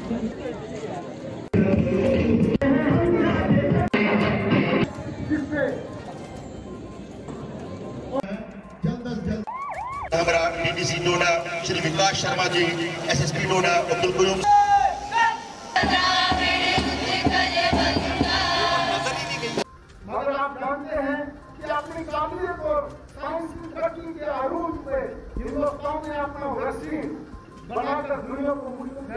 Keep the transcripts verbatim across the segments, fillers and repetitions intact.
हमारा DDC Doda Shri Vikas Sharma ji, SSP Doda Abdul Qayoom. मगर आप जानते हैं कि अपनी काबिलियत और साइंस की तरक्की के अरूज पे हिंदुस्तान ने अपना वसीम बनाकर दुनिया को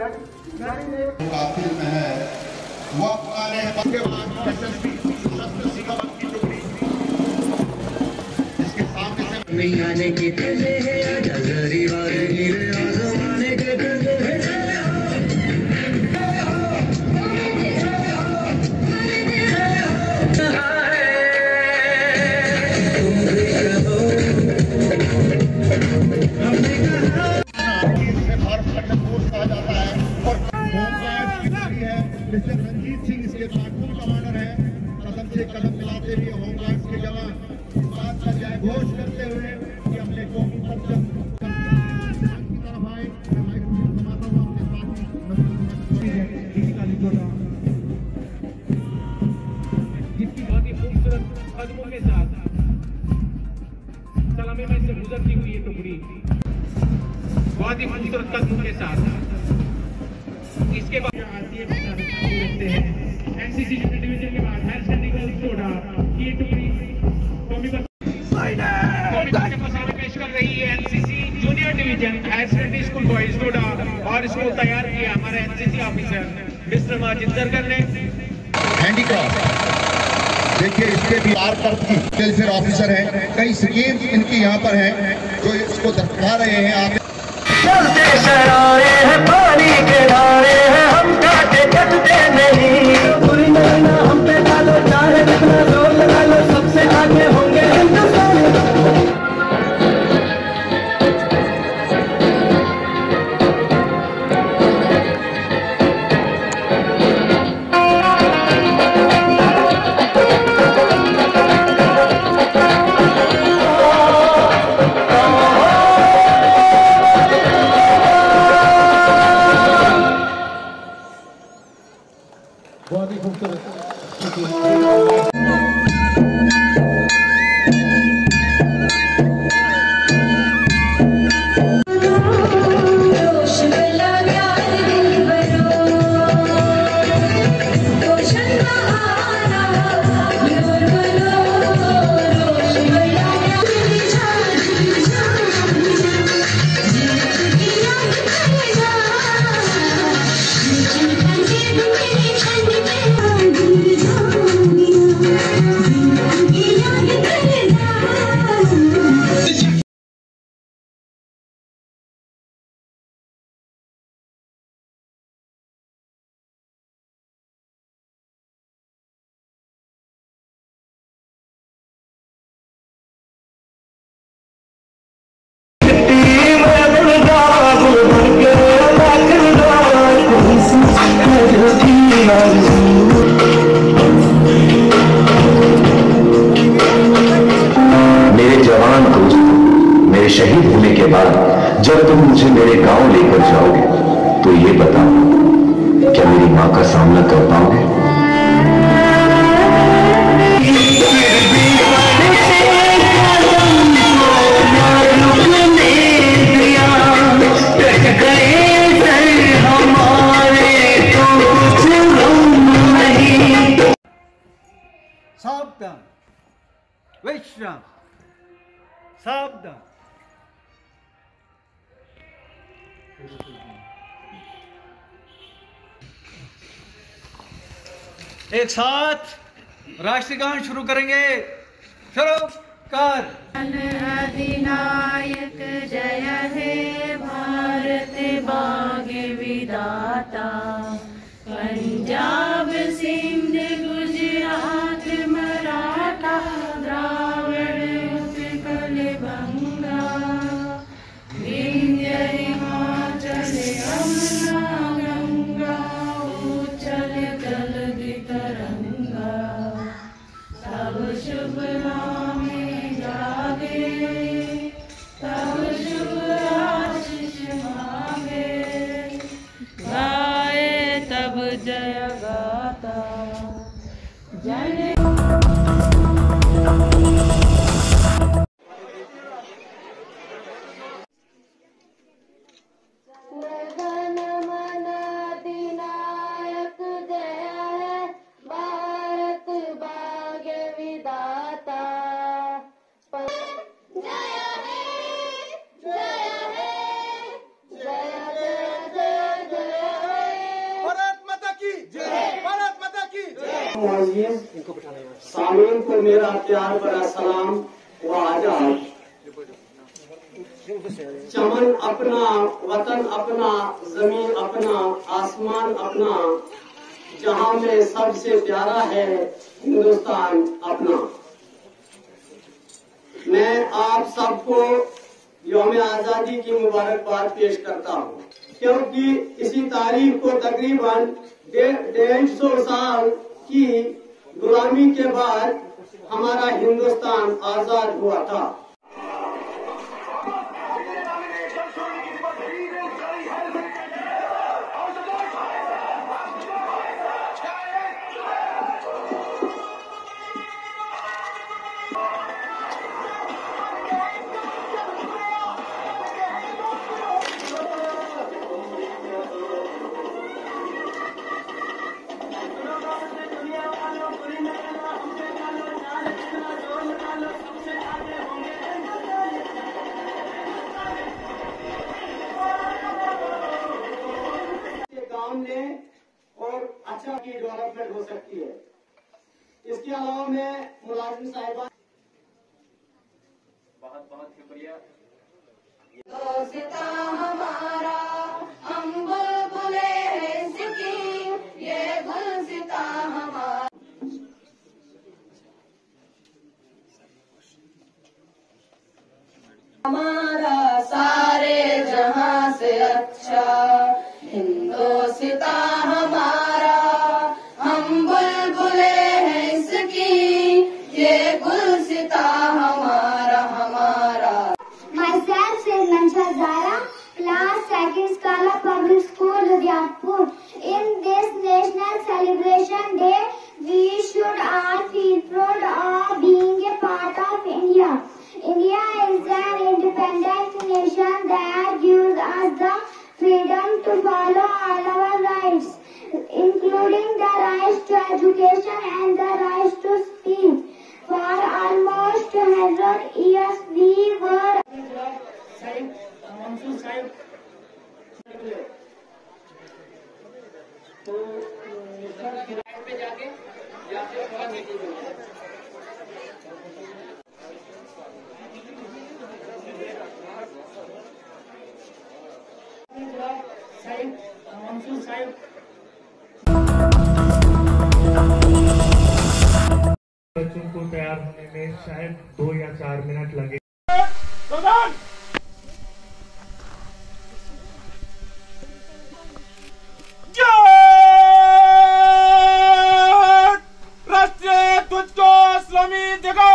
काफिल में है वो अपने के बाद एसएसपी शस्त्र सीमावत की टुकड़ी इसके सामने से नहीं आने के पहले है आजा जरी वाले हीरे आजमाने के पहले है मिस्टर रंजीत सिंह इसके प्लाटून कमांडर है। कदम से कदम मिलाते हुए होमगार्ड्स के जवान इस बात का जय घोष करते हुए कि अपने कौमी परचम की तरफ आए। मैं माइक्रोफोन समाता हूँ अपने साथी जिसकी बहुत ही खूबसूरत कदमों के साथ सलामी में से गुजरती हुई ये टुकड़ी बहुत ही खूबसूरत कदमों के साथ इसके बाद देखते हैं एनसीसी डिवीजन के बाद हायर सेकेंडरी गर्ल्स डोडा की ये टुकड़ी कौमी के मसाले पेश कर रही है। NCC junior division higher secondary school boys Doda और इसको तैयार किया हमारे एनसीसी ऑफिसर मिस्टर माजिंदर ने। हैंडीक्राफ्ट देखिए, इसके भी कारकर्दगी वेलफेयर ऑफिसर हैं। कई स्कीम इनकी यहाँ पर हैं जो इसको दर्शा रहे हैं। आप चलते शरारे हैं पानी के धारे हैं हम काटे कटते नहीं पूरी नैना हम पे डालो चाहे जितना जोर लगा लो सबसे आगे होंगे हिंदुस्तान। बहुत ही खूबसूरत शहीद होने के बाद जब तुम मुझे मेरे गांव लेकर जाओगे तो ये बताओ, क्या मेरी मां का सामना कर पाओगे? सावधान विश्राम, सावधान। एक साथ राष्ट्रगान शुरू करेंगे। शुरू कर। अधिनायक जय हे भारत भाग्य विधाता, पंजाब सिंध गुजरात मराठा द्राविड़ उत्कल बंगा, विंध्य हिमाचल यमुना गंगा, उच्छल जलधि तरंगा, तब शुभ नाम जागे, तब शुभ आशीष मांगे, गाए सामीन को मेरा प्यार भरा सलाम व आदाब। चमन अपना, वतन अपना, जमीन अपना, आसमान अपना, जहां में सबसे प्यारा है हिंदुस्तान अपना। मैं आप सबको यौम आजादी की मुबारकबाद पेश करता हूं, क्योंकि इसी तारीख को तकरीबन डेढ़ सौ साल की गुलामी के बाद हमारा हिंदुस्तान आजाद हुआ था। और अच्छा की डेवलपमेंट हो सकती है। इसके अलावा मैं मुलाजिम साहिबा बहुत बहुत शुक्रिया। दोस्ता हमारा हम बुलबुले हैं इसकी, ये गुलसिता हमारा। हमारा सारे जहां से अच्छा हिंदोस्ता हमारा, हम बुलबुले हैं इसकी, ये गुलसिता हमारा हमारा। Myself is Mansha Zara, class second Scala Public School, Udaipur. In this national celebration day, we should all feel proud of being a part of India. India is an independent nation that gives us the freedom to follow all our rights, including the rights to education and the rights to speech. For almost one hundred years we were बच्चों को तैयार होने में शायद दो या चार minute लगे। राष्ट्रीय तुझको इस्लामी जगह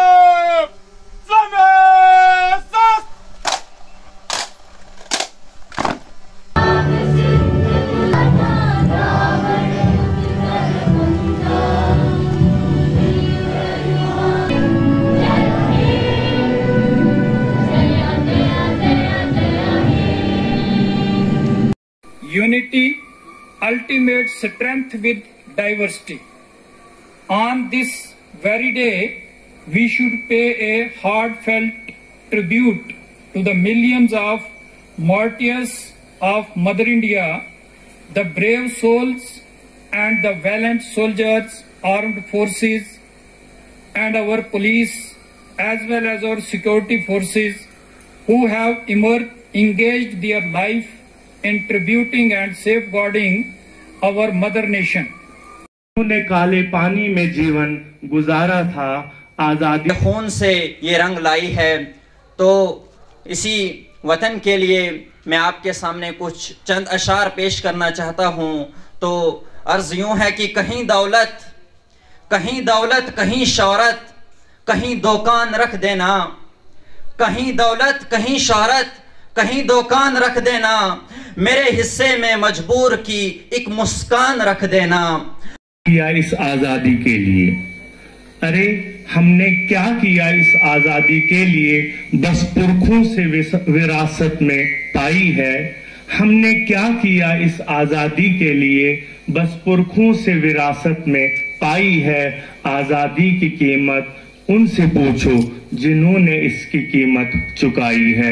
Unity, ultimate strength with diversity. On this very day, we should pay a heartfelt tribute to the millions of martyrs of Mother India, the brave souls and the valiant soldiers, armed forces, and our police, as well as our security forces, who have emerged, engaged their life in tributing and safeguarding our mother nation. उन्होंने काले पानी में जीवन गुजारा था, आजादी खून से ये रंग लाई है। तो इसी वतन के लिए मैं आपके सामने कुछ चंद अशार पेश करना चाहता हूँ। तो अर्ज यूं है कि कहीं दौलत कहीं दौलत कहीं शौहरत, कहीं दुकान रख देना, कहीं दौलत कहीं शौहरत, कहीं दुकान रख देना, मेरे हिस्से में मजबूर की एक मुस्कान रख देना। किया इस आजादी के लिए? अरे हमने क्या किया इस आजादी के लिए, बस पुरखों से विरासत में पाई है। हमने क्या किया इस आजादी के लिए, बस पुरखों से विरासत में पाई है। आजादी की कीमत उनसे पूछो जिन्होंने इसकी कीमत चुकाई है।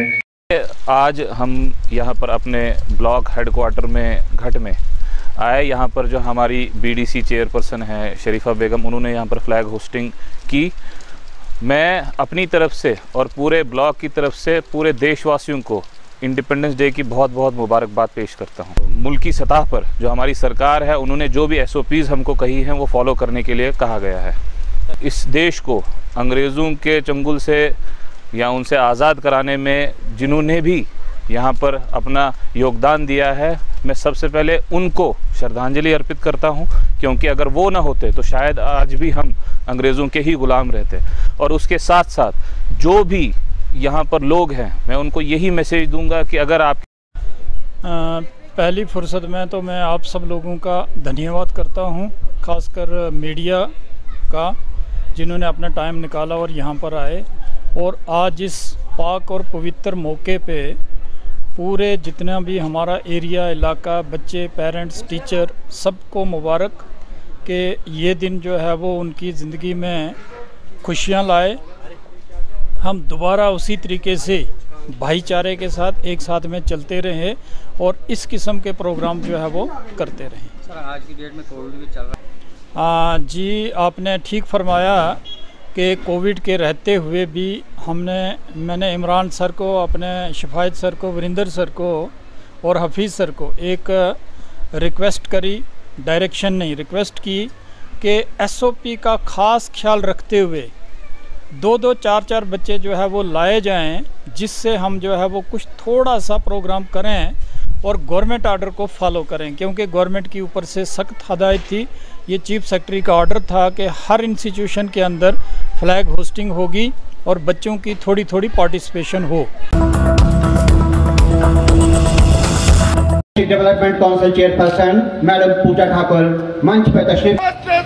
आज हम यहाँ पर अपने ब्लॉक हेडक्वार्टर में घट में आए। यहाँ पर जो हमारी बीडीसी चेयरपर्सन है शरीफा बेगम, उन्होंने यहाँ पर फ्लैग होस्टिंग की। मैं अपनी तरफ से और पूरे ब्लॉक की तरफ से पूरे देशवासियों को इंडिपेंडेंस डे की बहुत बहुत मुबारकबाद पेश करता हूँ। मुल्की सतह पर जो हमारी सरकार है, उन्होंने जो भी एस ओ पीज़ हमको कही हैं वो फॉलो करने के लिए कहा गया है। इस देश को अंग्रेज़ों के चंगुल से या उनसे आज़ाद कराने में जिन्होंने भी यहाँ पर अपना योगदान दिया है, मैं सबसे पहले उनको श्रद्धांजलि अर्पित करता हूँ, क्योंकि अगर वो ना होते तो शायद आज भी हम अंग्रेज़ों के ही गुलाम रहते। और उसके साथ साथ जो भी यहाँ पर लोग हैं, मैं उनको यही मैसेज दूंगा कि अगर आप आ, पहली फुर्सत में तो मैं आप सब लोगों का धन्यवाद करता हूँ, खासकर मीडिया का, जिन्होंने अपना टाइम निकाला और यहाँ पर आए और आज इस पाक और पवित्र मौके पे पूरे जितना भी हमारा एरिया, इलाका, बच्चे, पेरेंट्स, टीचर, सबको मुबारक कि ये दिन जो है वो उनकी ज़िंदगी में खुशियाँ लाए। हम दोबारा उसी तरीके से भाईचारे के साथ एक साथ में चलते रहें और इस किस्म के प्रोग्राम जो है वो करते रहें। सर, आज की डेट में कोविड भी चल रहा है। आ, जी आपने ठीक फरमाया कि कोविड के रहते हुए भी हमने मैंने इमरान सर को, अपने शिफायत सर को, वरिंदर सर को और हफीज़ सर को एक रिक्वेस्ट करी, डायरेक्शन नहीं रिक्वेस्ट की कि एस ओ पी का ख़ास ख्याल रखते हुए दो दो चार चार बच्चे जो है वो लाए जाएं, जिससे हम जो है वो कुछ थोड़ा सा प्रोग्राम करें और गवर्नमेंट आर्डर को फॉलो करें, क्योंकि गवर्नमेंट की ऊपर से सख्त हदायत थी। ये चीफ सेक्रेटरी का ऑर्डर था कि हर इंस्टीट्यूशन के अंदर फ्लैग होस्टिंग होगी और बच्चों की थोड़ी थोड़ी पार्टिसिपेशन हो। Development council chairperson madam Pooja Thakur मंच पर तशरीफ।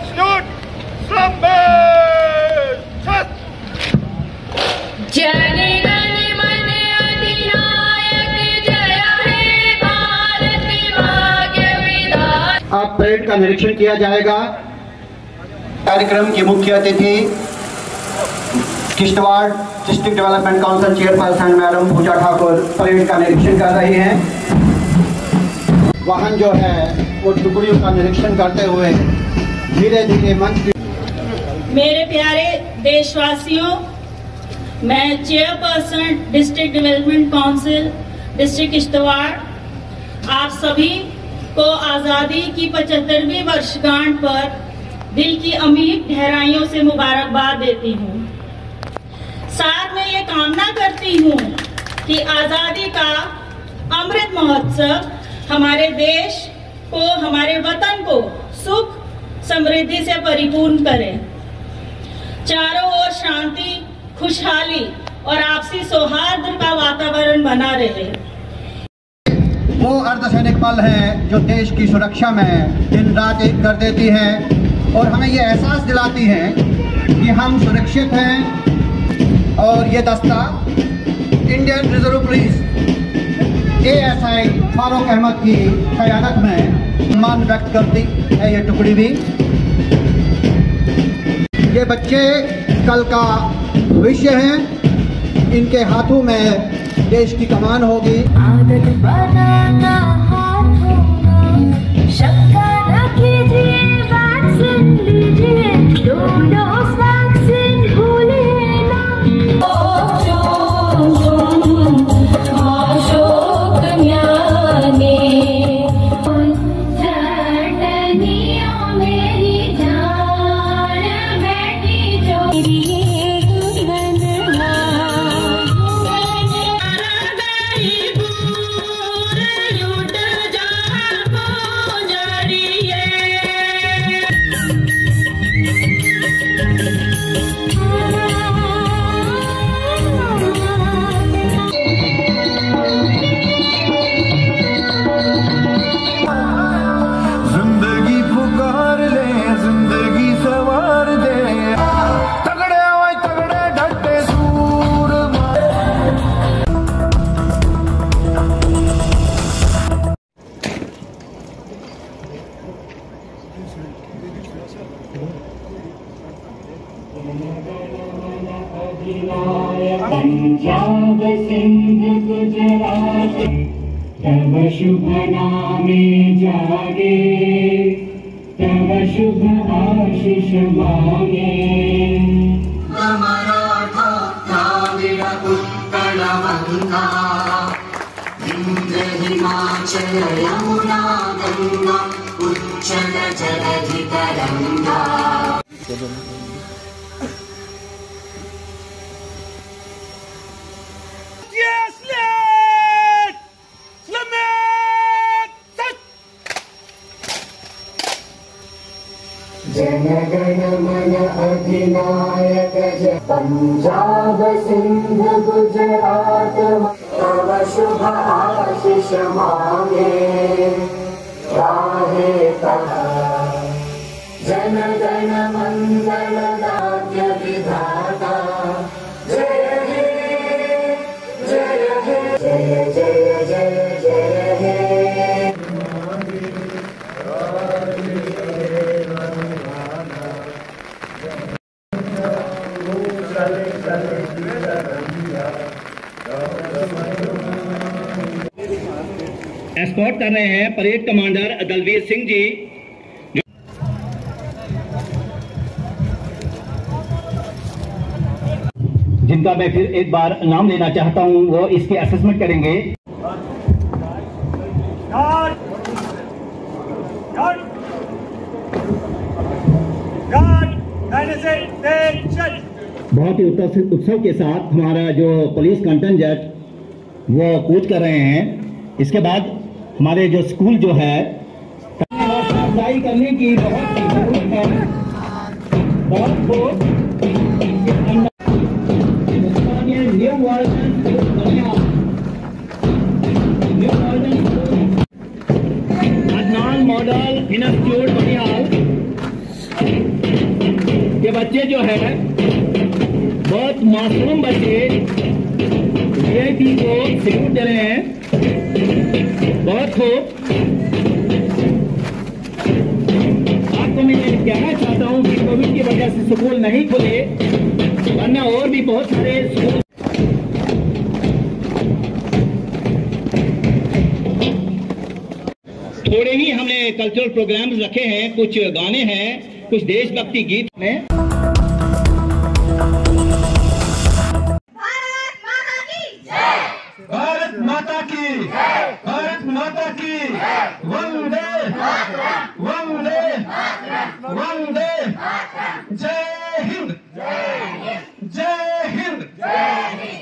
अब परेड का निरीक्षण किया जाएगा। कार्यक्रम की मुख्य अतिथि Kishtwar district development council chairperson madam Pooja Thakur parade का निरीक्षण कर रही हैं। वाहन जो है वो टुकड़ियों का निरीक्षण करते हुए धीरे धीरे मंच। मेरे प्यारे देशवासियों, मैं chairperson district development council district Kishtwar आप सभी को आज़ादी की पचहत्तरवीं वर्षगांठ पर दिल की अमीर गहराइयों से मुबारकबाद देती हूँ। साथ में ये कामना करती हूँ कि आज़ादी का अमृत महोत्सव हमारे देश को, हमारे वतन को सुख समृद्धि से परिपूर्ण करे, चारों ओर शांति, खुशहाली और आपसी सौहार्द का वातावरण बना रहे। वो अर्धसैनिक बल है जो देश की सुरक्षा में दिन रात एक कर देती है और हमें ये एहसास दिलाती है कि हम सुरक्षित हैं। और ये दस्ता Indian reserve police A S I Farooq Ahmad की क़यादत में सम्मान व्यक्त करती है। ये टुकड़ी भी, ये बच्चे कल का भविष्य हैं, इनके हाथों में देश की कमान होगी। आदत बनाना हाथों का, शक्का न कीजिए, वैक्सीन लीजिए, दो डोज वैक्सीन भूलिए ना। अशोक ज्ञानी चटनियों मेरी जान बैठी जो तव शुभ नामे जागे, तव शुभ आशीष मांगे। मराठा द्राविड उत्कल बंगा, विंध्य हिमाचल यमुना गंगा, उच्चल जलधि तरंगा। जन गण मन अधिनायक जय, पंजाब सिंध गुजरात तव शुभ आशीष मांगे। राहे कहा जन गण मंगल राज्य विधाता, जय हे जय हे जय जय जय जय हे। एस्कॉर्ट कर रहे हैं परेड कमांडर दलवीर सिंह जी, जिनका मैं फिर एक बार नाम लेना चाहता हूं। वो इसकी असेसमेंट करेंगे। बहुत ही उत्सव के साथ हमारा जो पुलिस कंटिंजेंट वो कूच कर रहे हैं। इसके बाद हमारे जो स्कूल जो है अप्लाई करने की बहुत जरूरत है। बहुत बहुत new version new version Adnan model institute Banihal के बच्चे जो है बहुत मासूम बच्चे वीआईपी को सैल्यूट दे रहे हैं। बहुत खूब। आपको मैं कहना चाहता हूं कि कोविड की वजह से स्कूल नहीं खुले, वरना और भी बहुत सारे स्कूल। थोड़े ही हमने कल्चरल प्रोग्राम्स रखे हैं, कुछ गाने हैं, कुछ देशभक्ति गीत में। भारत माता की, भारत माता की, वंदे वंदे वंदे, जय हिंद, जय हिंद।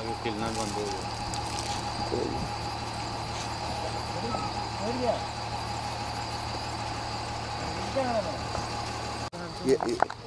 वो खिलना बंद हो गया। ये, ये